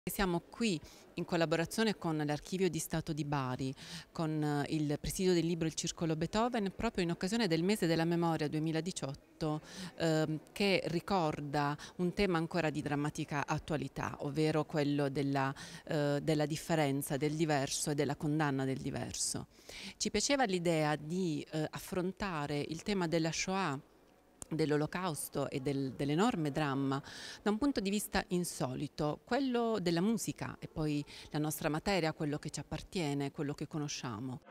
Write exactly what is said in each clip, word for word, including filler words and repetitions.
Siamo qui in collaborazione con l'Archivio di Stato di Bari, con il Presidio del Libro Il Circolo Beethoven, proprio in occasione del Mese della Memoria duemiladiciotto, eh, che ricorda un tema ancora di drammatica attualità, ovvero quello della, eh, della differenza, del diverso e della condanna del diverso. Ci piaceva l'idea di eh, affrontare il tema della Shoah, dell'Olocausto e del, dell'enorme dramma da un punto di vista insolito, quello della musica e poi la nostra materia, quello che ci appartiene, quello che conosciamo.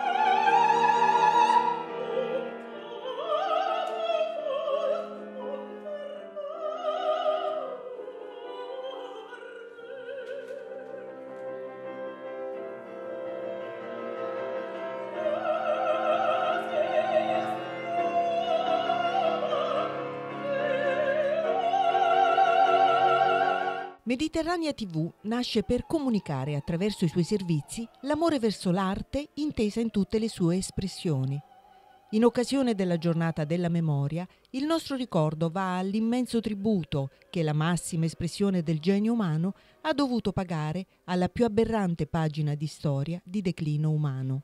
Mediterranea tivù nasce per comunicare attraverso i suoi servizi l'amore verso l'arte intesa in tutte le sue espressioni. In occasione della giornata della memoria, il nostro ricordo va all'immenso tributo che la massima espressione del genio umano ha dovuto pagare alla più aberrante pagina di storia di declino umano.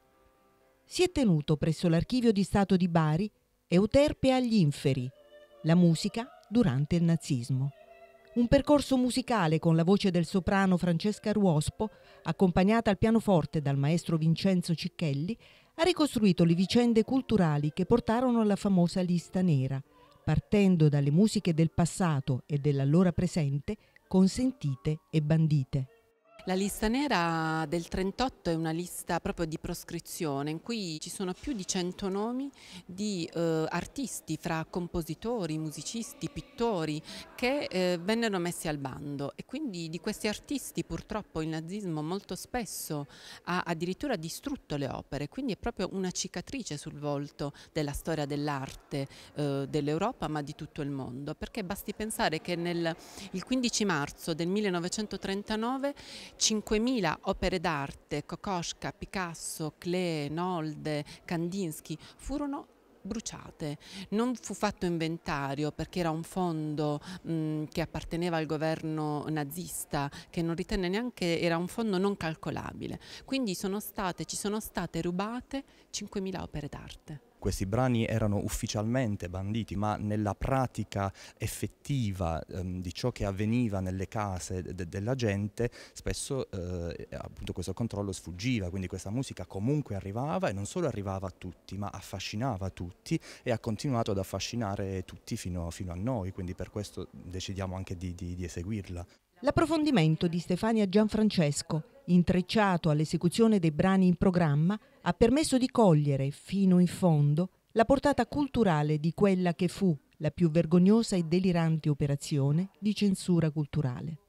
Si è tenuto presso l'Archivio di Stato di Bari Euterpe agli inferi, la musica durante il nazismo. Un percorso musicale con la voce del soprano Francesca Ruospo, accompagnata al pianoforte dal maestro Vincenzo Cicchelli, ha ricostruito le vicende culturali che portarono alla famosa lista nera, partendo dalle musiche del passato e dell'allora presente, consentite e bandite. La lista nera del trentotto è una lista proprio di proscrizione in cui ci sono più di cento nomi di eh, artisti, fra compositori, musicisti, pittori, che eh, vennero messi al bando, e quindi di questi artisti purtroppo il nazismo molto spesso ha addirittura distrutto le opere, quindi è proprio una cicatrice sul volto della storia dell'arte eh, dell'Europa, ma di tutto il mondo, perché basti pensare che nel, il quindici marzo del millenovecentotrentanove cinquemila opere d'arte, Kokoschka, Picasso, Klee, Nolde, Kandinsky, furono bruciate. Non fu fatto inventario perché era un fondo mh, che apparteneva al governo nazista, che non ritenne neanche, era un fondo non calcolabile. Quindi sono state, ci sono state rubate cinquemila opere d'arte. Questi brani erano ufficialmente banditi, ma nella pratica effettiva ehm, di ciò che avveniva nelle case de della gente, spesso eh, appunto questo controllo sfuggiva, quindi questa musica comunque arrivava, e non solo arrivava a tutti, ma affascinava tutti e ha continuato ad affascinare tutti fino, fino a noi, quindi per questo decidiamo anche di, di, di eseguirla. L'approfondimento di Stefania Gianfrancesco, intrecciato all'esecuzione dei brani in programma, ha permesso di cogliere fino in fondo la portata culturale di quella che fu la più vergognosa e delirante operazione di censura culturale.